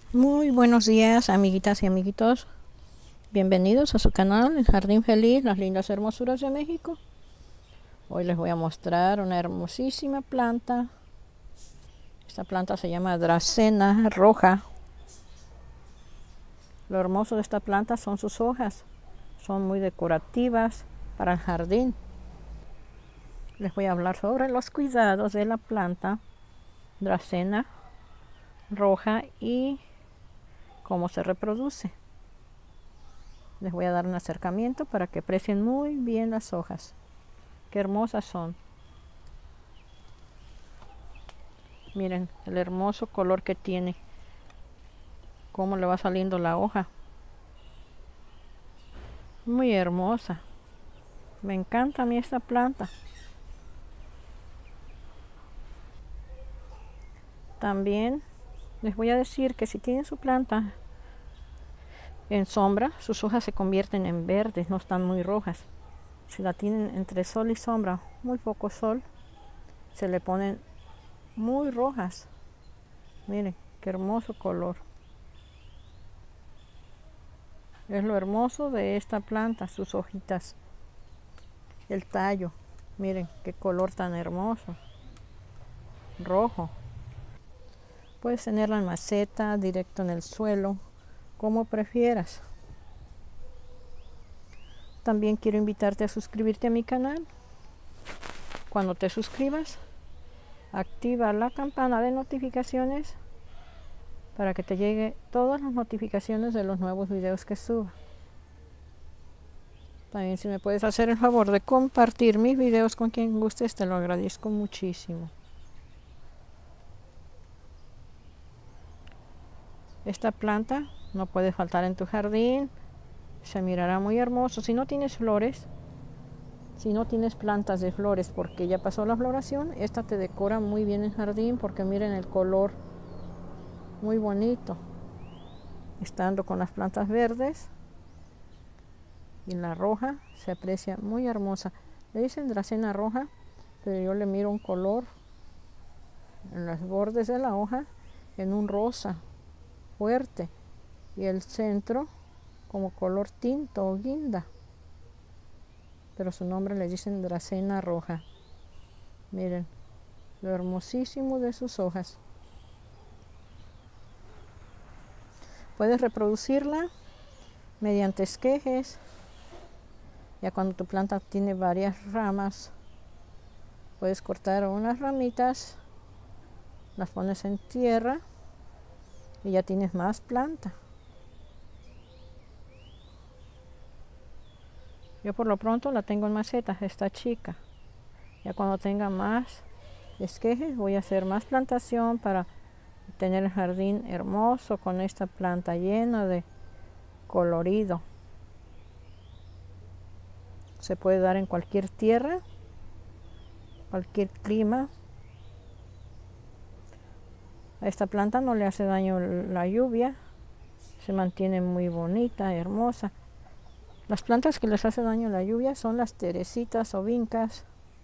Muy buenos días, amiguitas y amiguitos. Bienvenidos a su canal, El Jardín Feliz, las lindas hermosuras de México. Hoy les voy a mostrar una hermosísima planta. Esta planta se llama Dracena roja. Lo hermoso de esta planta son sus hojas. Son muy decorativas para el jardín. Les voy a hablar sobre los cuidados de la planta Dracena roja y cómo se reproduce. Les voy a dar un acercamiento para que aprecien muy bien las hojas. Qué hermosas son. Miren el hermoso color que tiene. Cómo le va saliendo la hoja. Muy hermosa. Me encanta a mí esta planta. También les voy a decir que si tienen su planta en sombra, sus hojas se convierten en verdes, no están muy rojas. Si la tienen entre sol y sombra, muy poco sol, se le ponen muy rojas. Miren qué hermoso color. Es lo hermoso de esta planta, sus hojitas. El tallo, miren qué color tan hermoso. Rojo. Puedes tenerla en maceta, directo en el suelo, como prefieras. También quiero invitarte a suscribirte a mi canal. Cuando te suscribas, activa la campana de notificaciones para que te llegue todas las notificaciones de los nuevos videos que suba. También si me puedes hacer el favor de compartir mis videos con quien gustes, te lo agradezco muchísimo. Esta planta no puede faltar en tu jardín. Se mirará muy hermoso. Si no tienes flores, si no tienes plantas de flores porque ya pasó la floración, esta te decora muy bien el jardín porque miren el color muy bonito. Estando con las plantas verdes y la roja se aprecia muy hermosa. Le dicen Dracena roja, pero yo le miro un color en los bordes de la hoja en un rosa fuerte y el centro como color tinto o guinda, pero su nombre le dicen Dracena roja. Miren lo hermosísimo de sus hojas. Puedes reproducirla mediante esquejes. Ya cuando tu planta tiene varias ramas, puedes cortar unas ramitas, las pones en tierra y ya tienes más planta. Yo por lo pronto la tengo en macetas, esta chica. Ya cuando tenga más esquejes voy a hacer más plantación para tener el jardín hermoso con esta planta llena de colorido. Se puede dar en cualquier tierra, cualquier clima. A esta planta no le hace daño la lluvia, se mantiene muy bonita, hermosa. Las plantas que les hace daño la lluvia son las teresitas o vincas.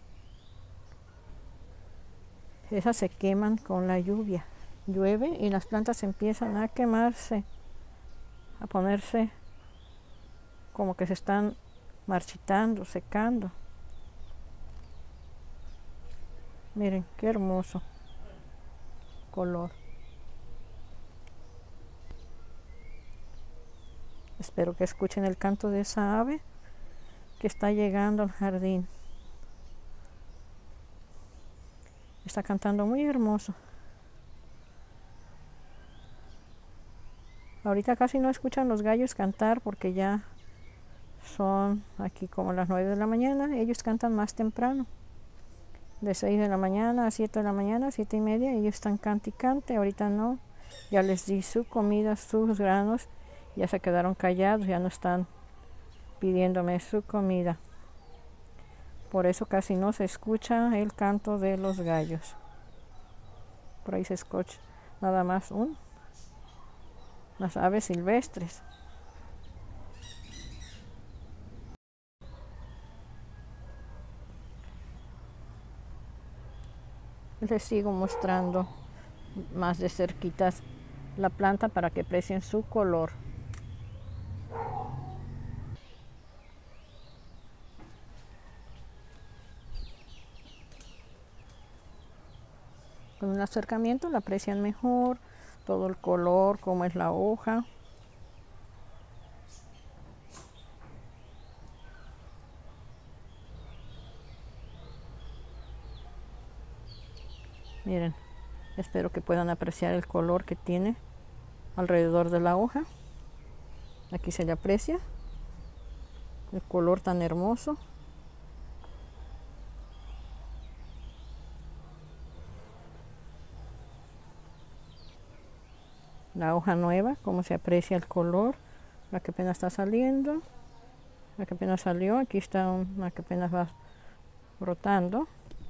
Esas se queman con la lluvia. Llueve y las plantas empiezan a quemarse, a ponerse como que se están marchitando, secando. Miren qué hermoso color. Espero que escuchen el canto de esa ave que está llegando al jardín. Está cantando muy hermoso. Ahorita casi no escuchan los gallos cantar porque ya son aquí como las 9 de la mañana. Ellos cantan más temprano. De 6 de la mañana a 7 de la mañana, 7 y media, ellos están cante y cante. Ahorita no. Ya les di su comida, sus granos. Ya se quedaron callados, ya no están pidiéndome su comida. Por eso casi no se escucha el canto de los gallos. Por ahí se escucha nada más unas aves silvestres. Les sigo mostrando más de cerquitas la planta para que aprecien su color. Con un acercamiento la aprecian mejor, todo el color, cómo es la hoja. Miren, espero que puedan apreciar el color que tiene alrededor de la hoja. Aquí se le aprecia el color tan hermoso. La hoja nueva, como se aprecia el color, la que apenas está saliendo, la que apenas salió, aquí está una que apenas va brotando.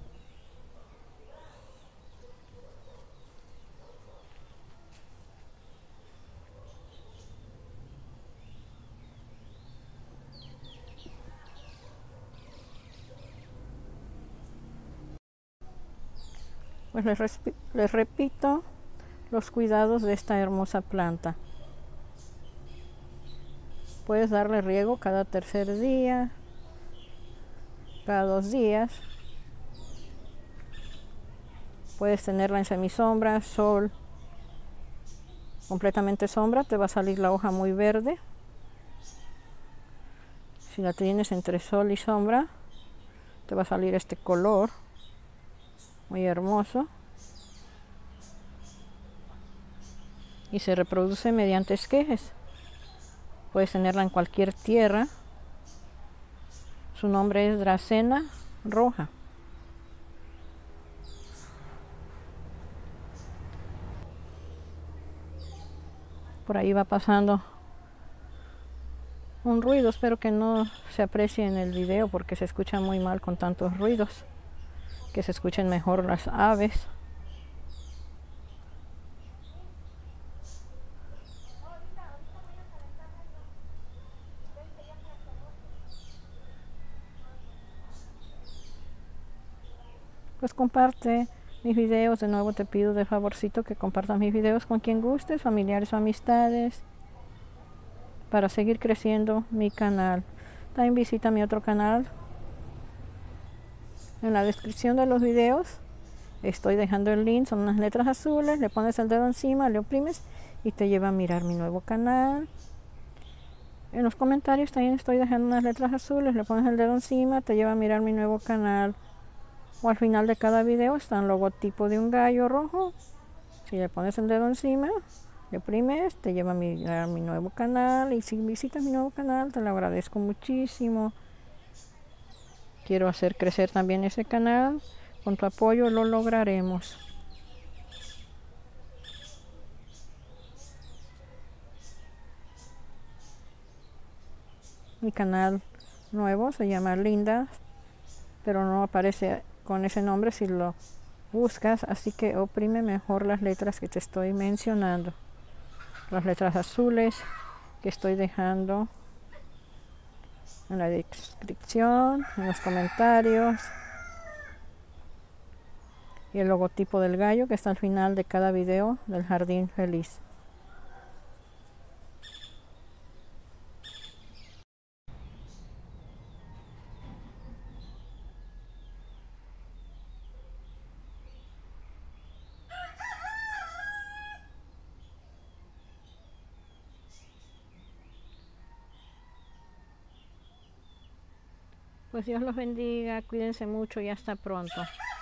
Pues les repito los cuidados de esta hermosa planta. Puedes darle riego cada tercer día, cada 2 días. Puedes tenerla en semisombra, sol, completamente sombra, te va a salir la hoja muy verde. Si la tienes entre sol y sombra, te va a salir este color muy hermoso. Y se reproduce mediante esquejes. Puedes tenerla en cualquier tierra. Su nombre es Dracena roja. Por ahí va pasando un ruido, espero que no se aprecie en el video porque se escucha muy mal con tantos ruidos, que se escuchen mejor las aves. Pues comparte mis videos, de nuevo te pido de favorcito que compartas mis videos con quien gustes, familiares o amistades, para seguir creciendo mi canal. También visita mi otro canal. En la descripción de los videos estoy dejando el link, son unas letras azules, le pones el dedo encima, le oprimes y te lleva a mirar mi nuevo canal. En los comentarios también estoy dejando unas letras azules, le pones el dedo encima, te lleva a mirar mi nuevo canal. O al final de cada video está un logotipo de un gallo rojo. Si le pones el dedo encima, le oprimes, te lleva a mirar mi nuevo canal. Y si visitas mi nuevo canal, te lo agradezco muchísimo. Quiero hacer crecer también ese canal. Con tu apoyo lo lograremos. Mi canal nuevo se llama Linda, pero no aparece con ese nombre si lo buscas, así que oprime mejor las letras que te estoy mencionando, las letras azules que estoy dejando en la descripción, en los comentarios, y el logotipo del gallo que está al final de cada video del jardín feliz. Pues Dios los bendiga, cuídense mucho y hasta pronto.